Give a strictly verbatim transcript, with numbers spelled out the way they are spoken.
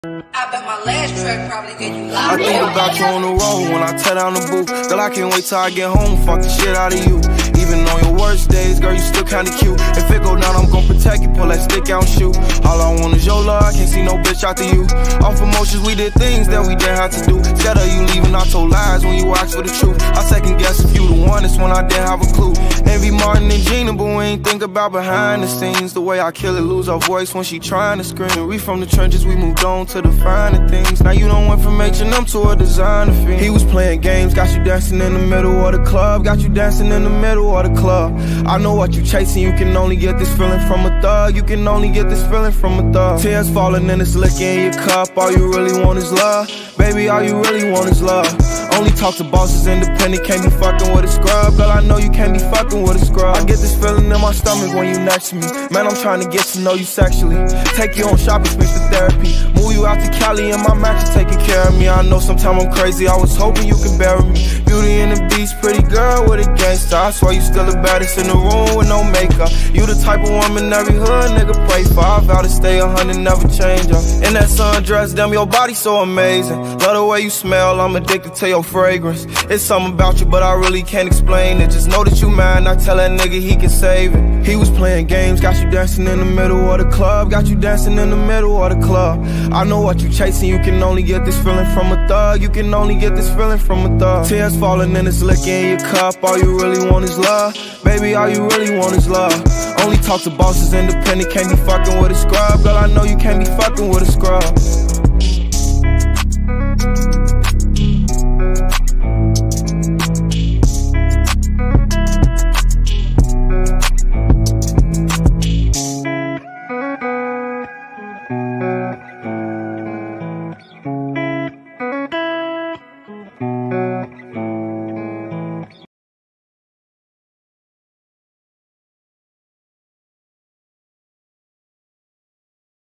I bet my last track probably get you locked. I think about you on the road when I tear down the booth. Girl, I can't wait till I get home, fuck the shit out of you. Even on your worst days, girl, you still kinda cute. If it go down, I'm gon' protect you, pull that stick out and shoot. All I want is your love, I can't see no bitch after you. Off emotions, we did things that we didn't have to do. Scared of you leaving, I told lies when you asked for the truth. I second guess if you the one, it's when I didn't have a clue. Envy Martin and Gina, but we ain't think about behind the scenes. The way I kill it, lose her voice when she trying to scream. We from the trenches, we moved on to the finer things. Now you done went from H and M to a designer fiend. He was playing games, got you dancing in the middle of the club. Got you dancing in the middle of the club. I know what you chasing, you can only get this feeling from a thug. You can only get this feeling from a thug. Tears falling and it's liquor in your cup. All you really want is love. Baby, all you really want is love. Only talk to bosses, independent, can't be fucking with a scrub. Girl, I know you can't be fucking with a scrub. I get this feeling in my stomach when you next to me. Man, I'm trying to get to know you sexually. Take you on shopping sprees for therapy. Move you out to Cali and my max is taking care of me. I know sometimes I'm crazy, I was hoping you could bury me. Beauty and the Beast, pretty girl with a gangster. I swear you still the baddest in the room with no makeup. You the type of woman every hood nigga pray for. I vow to stay a hundred, never change up. In that sundress, damn, your body so amazing. Love the way you smell, I'm addicted to your fragrance. It's something about you, but I really can't explain it. Just know that you mine, I tell that nigga he can save it. He was playing games, got you dancing in the middle of the club. Got you dancing in the middle of the club. I know what you chasing, you can only get this feeling from a thug. You can only get this feeling from a thug. Tears falling and it's liquor in your cup. All you really want is love. Baby, all you really want is love. Only talk to bosses, independent, can't be fucking with a scrub. Girl, I know you can't be fucking with a scrub.